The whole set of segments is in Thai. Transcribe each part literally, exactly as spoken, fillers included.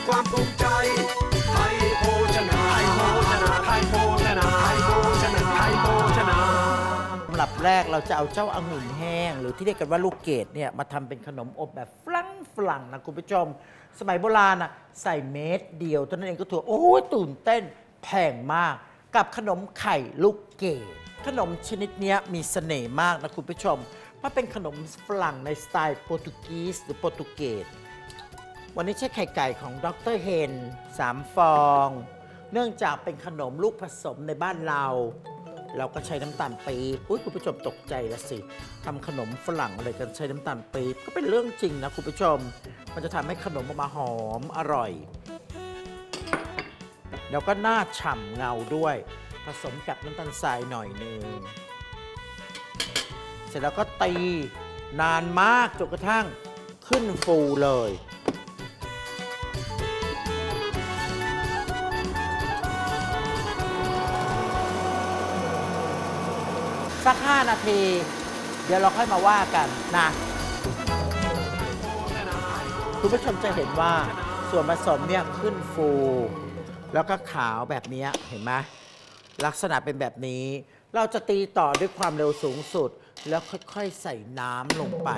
ความภูมิใจไทยโภชนาไทยโภชนาไทยโภชนาไทยโภชนาไทยโภชนาสำหรับแรกเราจะเอาเจ้าองุ่นแห้งหรือที่เรียกกันว่าลูกเกดเนี่ยมาทำเป็นขนมอบแบบฝรั่งฝรั่งนะคุณผู้ชมสมัยโบราณนะใส่เม็ดเดียวเท่านั้นเองก็ถือโอ้ยตื่นเต้นแพงมากกับขนมไข่ลูกเกดขนมชนิดนี้มีเสน่ห์มากนะคุณผู้ชมมันเป็นขนมฝรั่งในสไตล์โปรตุเกสหรือโปรตุเกสวันนี้ใช้ไข่ไก่ของดรเฮนสามฟองเนื่องจากเป็นขนมลูกผสมในบ้านเราเราก็ใช้น้ำตาลปี๊บอุ้ยคุณผู้ชมตกใจละสิทำขนมฝรั่งอะไรกันใช้น้ำตาลปี๊บก็เป็นเรื่องจริงนะคุณผู้ชมมันจะทำให้ขนมออกมาหอมอร่อยแล้วก็หน้าฉ่ำเงาด้วยผสมกับน้ำตาลทรายหน่อยนึงเสร็จแล้วก็ตีนานมากจนกระทั่งขึ้นฟูเลยสักห้านาทีเดี๋ยวเราค่อยมาว่ากันนะคุณผู้ชมจะเห็นว่าส่วนผสมเนี่ยขึ้นฟูแล้วก็ขาวแบบนี้เห็นไหมลักษณะเป็นแบบนี้เราจะตีต่อด้วยความเร็วสูงสุดแล้วค่อยๆใส่น้ำลงไป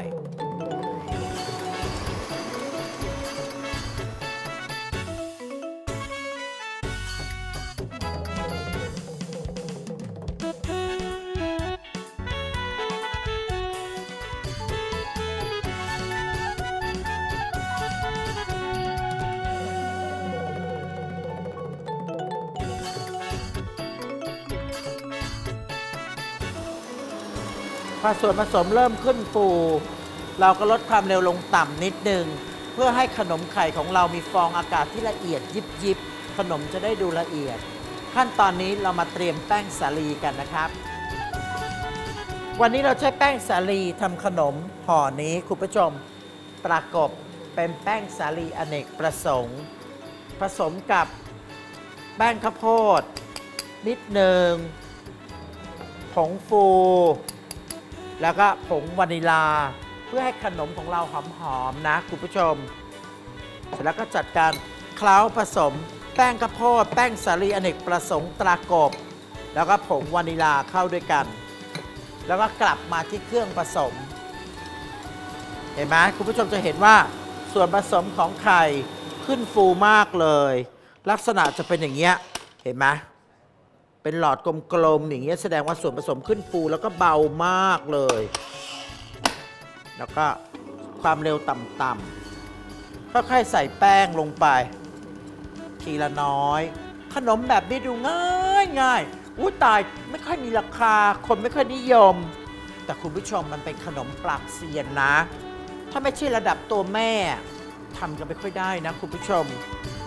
พอส่วนผสมเริ่มขึ้นฟูเราก็ลดความเร็วลงต่ำนิดนึงเพื่อให้ขนมไข่ของเรามีฟองอากาศที่ละเอียดยิบยิบขนมจะได้ดูละเอียดขั้นตอนนี้เรามาเตรียมแป้งสาลีกันนะครับวันนี้เราใช้แป้งสาลีทำขนมห่อนี้คุณผู้ชมประกบเป็นแป้งสาลีอเนกประสงค์ผสมกับแป้งข้าวโพดนิดหนึ่งผงฟูแล้วก็ผงวานิลาเพื่อให้ขนมของเราหอมๆนะคุณผู้ชมเสร็จแล้วก็จัดการเคล้าผสมแป้งข้าวโพดแป้งสาลีอเนกประสงค์ตรากบแล้วก็ผงวานิลาเข้าด้วยกันแล้วก็กลับมาที่เครื่องผสมเห็นไหมคุณผู้ชมจะเห็นว่าส่วนผสมของไข่ขึ้นฟูมากเลยลักษณะจะเป็นอย่างเงี้ยเห็นไหมเป็นหลอดกลมๆอย่างเงี้ยแสดงว่าส่วนผสมขึ้นฟูแล้วก็เบามากเลยแล้วก็ความเร็วต่ำๆค่อยๆใส่แป้งลงไปทีละน้อยขนมแบบนี้ดูง่ายง่ายอุ้ยตายไม่ค่อยมีราคาคนไม่ค่อยนิยมแต่คุณผู้ชมมันเป็นขนมปากเซียนนะถ้าไม่ใช่ระดับตัวแม่ทำกันไม่ค่อยได้นะคุณผู้ชม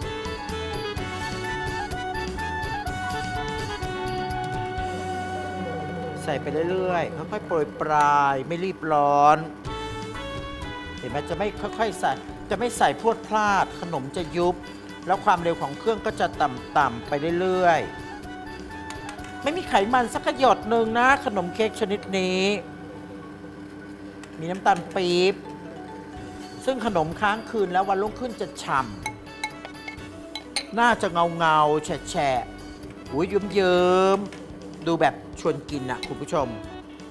ใส่ไปเรื่อยๆค่อยๆโปรยปลายไม่รีบร้อนเห็นไหมจะไม่ค่อยๆใส่จะไม่ใส่พรวดพลาดขนมจะยุบแล้วความเร็วของเครื่องก็จะต่ำๆไปเรื่อยๆไม่มีไขมันสักหยดหนึ่งนะขนมเค้กชนิดนี้มีน้ำตาลปี๊บซึ่งขนมค้างคืนแล้ววันรุ่งขึ้นจะฉ่ำน่าจะเงาๆแฉะๆอุ้ยเยิ้มๆดูแบบชวนกินนะคุณผู้ชม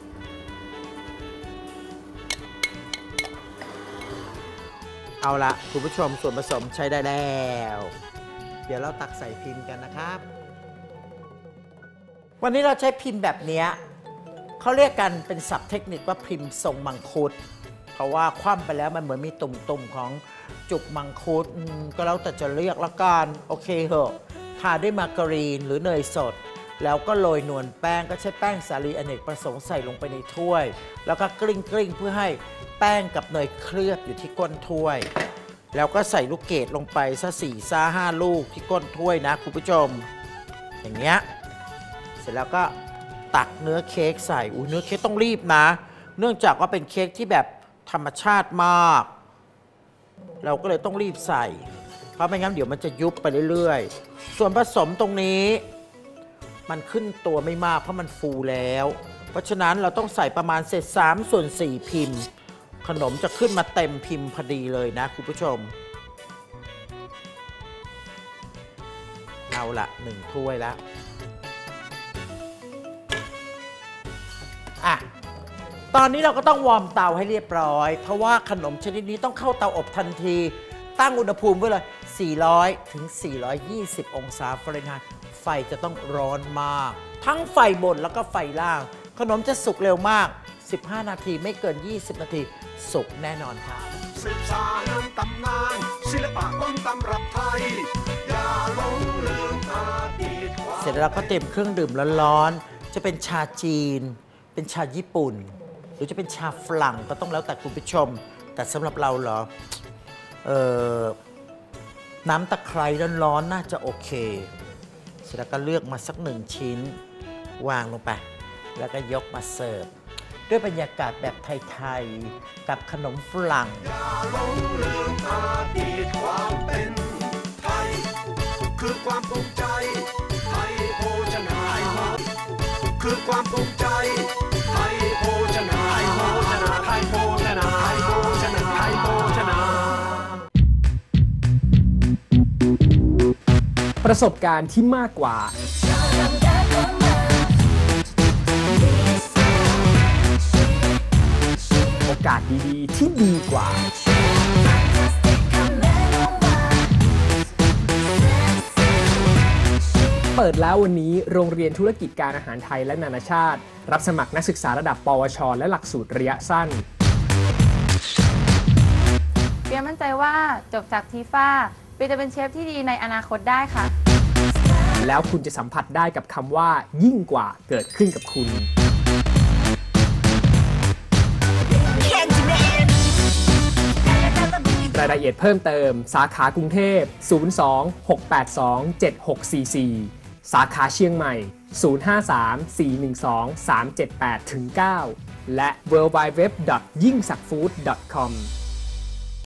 เอาละคุณผู้ชมส่วนผสมใช้ได้แล้วเดี๋ยวเราตักใส่พิมพ์กันนะครับวันนี้เราใช้พิมพ์แบบนี้เขาเรียกกันเป็นศัพท์เทคนิคว่าพิมพ์ทรงมังคุดเพราะว่าคว่ำไปแล้วมันเหมือนมีตุ่มๆของจุกมังคุดก็แล้วแต่จะเรียกละกันโอเคเหอะทาด้วยมาการีนหรือเนยสดแล้วก็โรยนวลแป้งก็ใช้แป้งสาลีอเนกประสงค์ใส่ลงไปในถ้วยแล้วก็กลิ้งกลิ้งเพื่อให้แป้งกับเนยเคลือบอยู่ที่ก้นถ้วยแล้วก็ใส่ลูกเกดลงไปซะสี่ซะห้าลูกที่ก้นถ้วยนะคุณผู้ชมอย่างเงี้ยเสร็จแล้วก็ตักเนื้อเค้กใส่อุ้ยเนื้อเค้กต้องรีบนะเนื่องจากว่าเป็นเค้กที่แบบธรรมชาติมากเราก็เลยต้องรีบใส่เพราะไม่งั้นเดี๋ยวมันจะยุบไปเรื่อยๆส่วนผสมตรงนี้มันขึ้นตัวไม่มากเพราะมันฟูแล้วเพราะฉะนั้นเราต้องใส่ประมาณเศษสามส่วนสี่พิมพ์ขนมจะขึ้นมาเต็มพิมพ์พอดีเลยนะคุณผู้ชมเอาละหนึ่งถ้วยแล้วอ่ะตอนนี้เราก็ต้องวอร์มเตาให้เรียบร้อยเพราะว่าขนมชนิดนี้ต้องเข้าเตาอบทันทีตั้งอุณหภูมิไว้เลยสี่ร้อยถึงสี่ร้อยยี่สิบองศาฟาเรนไฮต์ไฟจะต้องร้อนมากทั้งไฟบนแล้วก็ไฟล่างขนมจะสุกเร็วมากสิบห้านาทีไม่เกินยี่สิบนาทีสุกแน่นอนค่ะสืบสานตำนานศิลปะต้นตำรับไทยอย่าหลงลืมอดีตเสร็จแล้วก็เตรียมเครื่องดื่มร้อนๆจะเป็นชาจีนเป็นชาญี่ปุ่นหรือจะเป็นชาฝรั่งก็ต้องแล้วแต่คุณผู้ชมแต่สำหรับเราเหรอเออน้ำตะไคร้ร้อนๆน่าจะโอเคเสร็จแล้วก็เลือกมาสักหนึ่งชิ้นวางลงไปแล้วก็ยกมาเสิร์ฟด้วยบรรยากาศแบบไทยๆกับขนมฝรั่งอย่าหลงลืมอดีตความเป็นไทยคือความภูมิใจไทยโภชนาคือความภูมิใจไทยโภชนาไทยโภชนาไทยโภชนาไทยโภชนาไทยโภชนาประสบการณ์ที่มากกว่าโอกาสดีๆที่ดีกว่าเปิดแล้ววันนี้โรงเรียนธุรกิจการอาหารไทยและนานาชาติรับสมัครนักศึกษาระดับปวชและหลักสูตรระยะสั้นเปียมั่นใจว่าจบจากทีฟ้าเปียจะเป็นเชฟที่ดีในอนาคตได้ค่ะแล้วคุณจะสัมผัสได้กับคำว่ายิ่งกว่าเกิดขึ้นกับคุณรายละเอียดเพิ่มเติมสาขากรุงเทพศูนย์ สอง หก แปด สอง เจ็ด หก สี่ สี่สาขาเชียงใหม่ศูนย์ ห้า สาม สี่ หนึ่ง สอง สาม เจ็ด แปด เก้าและ ดับเบิลยู ดับเบิลยู ดับเบิลยู ดอท ยิ่งศักดิ์ฟู้ด ดอท คอม